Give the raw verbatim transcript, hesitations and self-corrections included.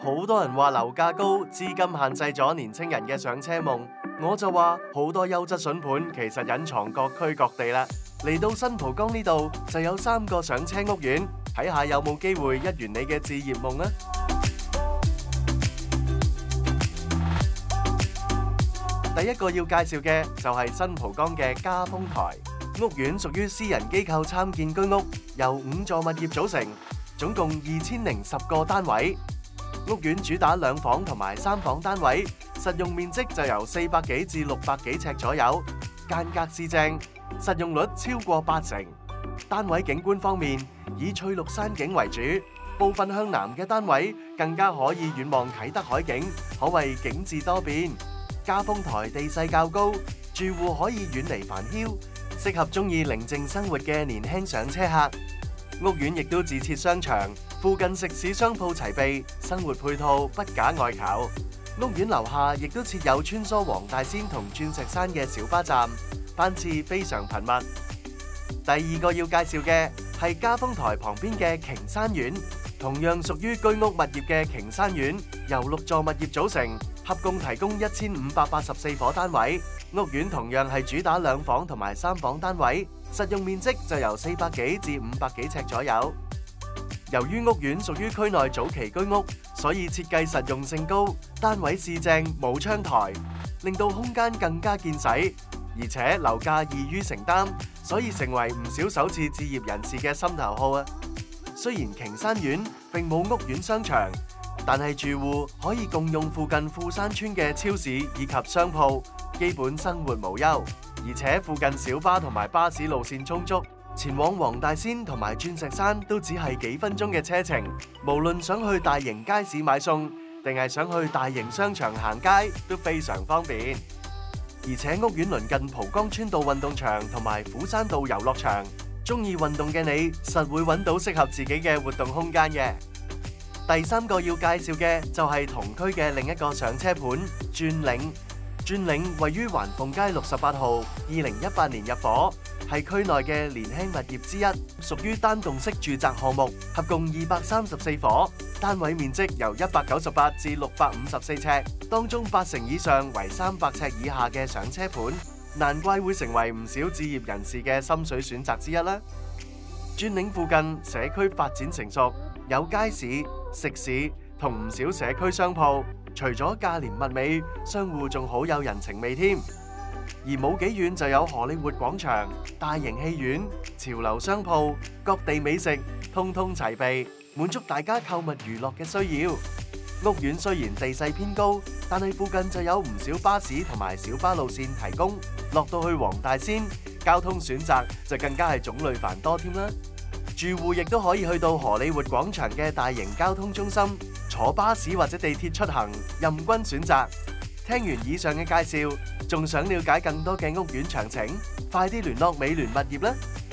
好多人話樓價高，資金限制咗年青人嘅上車夢。我就話好多優質筍盤其實隱藏各區各地啦。嚟到新蒲崗呢度就有三個上車屋苑，睇下有冇機會一圓你嘅置業夢啊！第一個要介紹嘅就係新蒲崗嘅嘉豐台屋苑，屬於私人機構參建居屋，由五座物業組成，總共二千零十個單位。屋苑主打兩房同埋三房單位，實用面積就由四百幾至六百幾尺左右，間隔四正，實用率超過八成。單位景觀方面，以翠綠山景為主，部分向南嘅單位更加可以遠望啟德海景，可謂景致多變。嘉豐台地勢較高，住戶可以遠離煩囂，適合中意寧靜生活嘅年輕上車客。屋苑亦都自設商場，附近食肆商鋪齊備，生活配套不假外求。屋苑樓下亦都設有穿梭黃大仙同鑽石山嘅小巴站，班次非常頻密。第二個要介紹嘅係嘉豐台旁邊嘅瓊山苑，同樣屬於居屋物業嘅瓊山苑，由六座物業組成，合共提供一千五百八十四伙單位。屋苑同樣係主打兩房同埋三房單位，實用面積就由四百幾至五百幾尺左右。由於屋苑屬於區內早期居屋，所以設計實用性高，單位四正冇窗台，令到空間更加見使，而且樓價易於承擔，所以成為唔少首次置業人士嘅心頭好啊！雖然瓊山苑並冇屋苑商場，但係住戶可以共用附近富山村嘅超市以及商鋪，基本生活無憂。而且附近小巴同埋巴士路線充足，前往黃大仙同埋鑽石山都只係幾分鐘嘅車程。無論想去大型街市買餸，定係想去大型商場行街，都非常方便。而且屋苑鄰近蒲崗村道運動場同埋虎山道遊樂場，中意運動嘅你實會揾到適合自己嘅活動空間嘅。第三個要介紹嘅就係同區嘅另一個上車盤鑽嶺。鑽嶺位於環鳳街六十八號，二零一八年入伙，係區內嘅年輕物業之一，屬於單棟式住宅項目，合共二百三十四伙，單位面積由一百九十八至六百五十四尺，當中八成以上為三百尺以下嘅上車盤，難怪會成為唔少置業人士嘅心水選擇之一啦。鑽嶺附近社區發展成熟，有街市、食肆同唔少社區商鋪。除咗價廉物美，商戶仲好有人情味添。而冇幾遠就有荷里活廣場、大型戲院、潮流商鋪、各地美食，通通齊備，滿足大家購物娛樂嘅需要。屋苑雖然地勢偏高，但係附近就有唔少巴士同埋小巴路線提供。落到去黃大仙，交通選擇就更加係種類繁多添啦。住戶亦都可以去到荷里活廣場嘅大型交通中心，坐巴士或者地鐵出行，任君選擇。聽完以上嘅介紹，仲想了解更多嘅屋苑詳情，快啲聯絡美聯物業啦！